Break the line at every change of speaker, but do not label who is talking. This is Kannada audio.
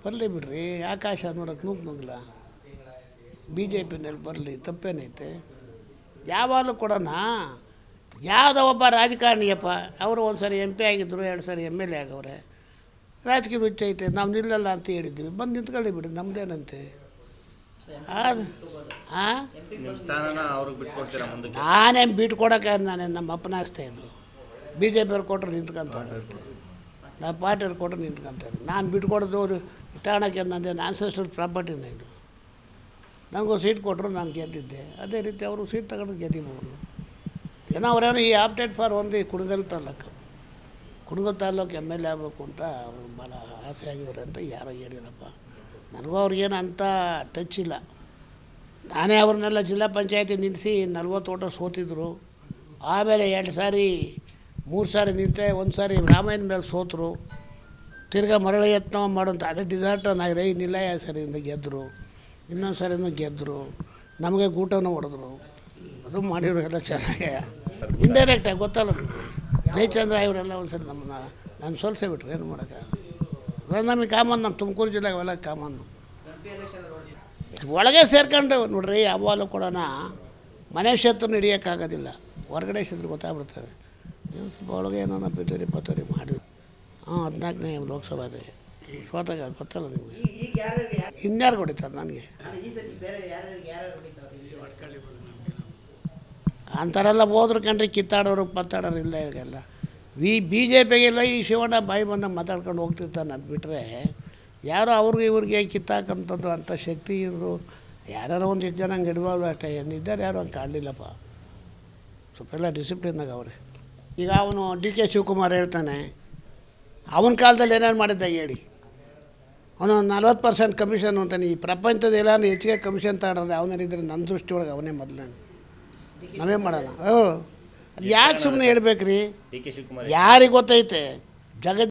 ಬರಲಿ ಬಿಡ್ರಿ, ಆಕಾಶ ನೋಡೋಕೆ ನುಗ್ಗಲ್ಲ. ಬಿ ಜೆ ಪಿನಲ್ಲಿ ಬರಲಿ, ತಪ್ಪೇನೈತೆ? ಯಾವಾಗಲೂ ಕೊಡೋಣ. ಯಾವುದೋ ಒಬ್ಬ ರಾಜಕಾರಣಿಯಪ್ಪ, ಅವರು ಒಂದು ಸಾರಿ MP ಆಗಿದ್ದರು, 2 ಸಾರಿ MLA ಆಗವ್ರೆ. ರಾಜಕೀಯ ಹುಚ್ಚ ಐತೆ, ನಾವು ನಿಲ್ಲಲ್ಲ ಅಂತ ಹೇಳಿದ್ವಿ. ಬಂದು ನಿಂತ್ಕೊಳ್ಳಿ ಬಿಡಿ, ನಮ್ಮದೇನಂತೆ. ಅದು ಹಾಂ, ನಾನೇನು ಬಿಟ್ಟು ಕೊಡೋಕೆ ನಾನೇನು ನಮ್ಮ ಅಪ್ಪನ ಆಸ್ತಾಯಿದ್ದು. BJP ಅವ್ರು ಕೊಟ್ಟರು ನಿಂತ್ಕೊಂತಾರೆ, ನಮ್ಮ ಪಾರ್ಟಿಯವ್ರು ಕೊಟ್ಟರು ನಿಂತ್ಕೊಂತಾರೆ. ನಾನು ಬಿಟ್ಟು ಕೊಡೋದು ತಗೊಳಕ್ಕೆ ನಂದೇ ಆನ್ಸೆಸ್ಟ್ರಲ್ ಪ್ರಾಪರ್ಟಿನ ಇದು. ನನಗೂ ಸೀಟ್ ಕೊಟ್ಟರು, ನಾನು ಗೆದ್ದಿದ್ದೆ. ಅದೇ ರೀತಿ ಅವರು ಸೀಟ್ ತಗೊಂಡು ಗೆದ್ದಿಬೋದು. ಏನೋ ಅವರೇನೋ ಈ ಆಪ್ಟೆಡ್ ಫಾರ್ ಒಂದು ಕುಣಗಲ್ ತಾಲೂಕು MLA ಆಗಬೇಕು ಅಂತ ಅವರು ಭಾಳ ಆಸೆ ಆಗಿವ್ರೆ ಅಂತ ಯಾರೋ ಹೇಳಿರಪ್ಪ. ನನಗೂ ಅವ್ರಿಗೇನು ಅಂಥ ಟಚ್ ಇಲ್ಲ. ನಾನೇ ಅವ್ರನ್ನೆಲ್ಲ ಜಿಲ್ಲಾ ಪಂಚಾಯತಿ ನಿಲ್ಲಿಸಿ 40 ಓಟ ಸೋತಿದ್ರು. ಆಮೇಲೆ 2 ಸಾರಿ 3 ಸಾರಿ ನಿಂತೆ, 1 ಸಾರಿ ರಾಮಾಯಣ ಮೇಲೆ ಸೋತರು. ತಿರ್ಗಾ ಮರಳಿ ಯತ್ನ ಮಾಡೋಂಥ ಅದೇ ಡಿಸಾರ್ಟರ್ ನಾಗರೇ ನಿಲಯ ಸರಿಯಿಂದ ಗೆದ್ದರು. ಇನ್ನೊಂದು ಸಾರಿನೂ ಗೆದ್ದರು. ನಮಗೆ ಗೂಟನೂ ಹೊಡೆದ್ರು. ಅದು ಮಾಡಿರೋ ಎಲ್ಲ ಚೆನ್ನಾಗೆ ಇಂಡೈರೆಕ್ಟಾಗಿ ಗೊತ್ತಲ್ಲ ನಿಮಗೆ. ಜಯಚಂದ್ರ ಇವರೆಲ್ಲ ಒಂದು ಸರಿ ನಮ್ಮನ್ನ ನಾನು ಸೋಲ್ಸೇ ಬಿಟ್ರು. ಏನು ಮಾಡೋಕ್ಕೆ ನಮಗೆ ಕಾಮನ್. ನಮ್ಮ ತುಮಕೂರು ಜಿಲ್ಲೆಗೆ ಅವೆಲ್ಲ ಕಾಮನ್ನು. ಒಳಗೆ ಸೇರ್ಕೊಂಡು ನೋಡ್ರಿ, ಯಾವಾಗಲೂ ಕೊಡೋಣ. ಮನೆ ಕ್ಷೇತ್ರನ ಹಿಡಿಯೋಕ್ಕಾಗೋದಿಲ್ಲ, ಹೊರಗಡೆ ಕ್ಷೇತ್ರ ಗೊತ್ತಾಗ್ಬಿಡ್ತಾರೆ. ಏನು ಸ್ವಲ್ಪ ಒಳಗೆ ಏನೋ 20 ಮಾಡಿ 14ನೇ ಲೋಕಸಭಾದೆ ಸೋತಾಗ ಗೊತ್ತಲ್ಲ ನಿಮಗೆ. ಇನ್ಯಾರು ಹೊಡಿತಾರೆ ನನಗೆ? ಅಂಥವರೆಲ್ಲ ಹೋದ್ರು ಕಂಡ್ರೆ ಕಿತ್ತಾಡೋರು ಪತ್ತಾಡೋರು ಇಲ್ಲ. ಇವಾಗೆಲ್ಲ BJPಗೆಲ್ಲ ಈ ಶಿವಣ್ಣ ಬಾಯಿ ಬಂದಾಗ ಮಾತಾಡ್ಕೊಂಡು ಹೋಗ್ತಿರ್ತಾನೆ. ಅದು ಬಿಟ್ಟರೆ ಯಾರೋ ಅವ್ರಿಗೆ ಇವ್ರಿಗೆ ಕಿತ್ತಾಕಂಥದ್ದು ಅಂಥ ಶಕ್ತಿ ಇದ್ರು ಯಾರು ಒಂದಿಷ್ಟು ಜನ ಹಂಗೆ ಇಡ್ಬೋದು ಅಷ್ಟೇ. ಏನಿದ್ದಾರೆ ಯಾರು ಹಂಗೆ ಕಾಣಲಿಲ್ಲಪ್ಪ. ಸ್ವಲ್ಪ ಎಲ್ಲ ಡಿಸಿಪ್ಲಿನಾಗ ಅವರೇ. ಈಗ ಅವನು DK ಶಿವಕುಮಾರ್ ಹೇಳ್ತಾನೆ, ಅವನ ಕಾಲದಲ್ಲಿ ಏನೇನು ಮಾಡಿದ್ದ ಹೇಳಿ. ಅವನು 40% ಕಮಿಷನ್ ಅಂತಾನೆ. ಈ ಪ್ರಪಂಚದ ಎಲ್ಲಾನು ಹೆಚ್ಚಿಗೆ ಕಮಿಷನ್ ತಗೊಂಡ್ರೆ ಅವನೇನಿದ್ರೆ ನನ್ನ ದೃಷ್ಟಿ ಒಳಗೆ ಅವನೇ ಮೊದಲೇನು. ನಾವೇ ಮಾಡೋಣ. ಅದು ಯಾಕೆ ಸುಮ್ಮನೆ ಹೇಳ್ಬೇಕ್ರಿ? ಯಾರಿಗೆ ಗೊತ್ತೈತೆ ಜಗತ್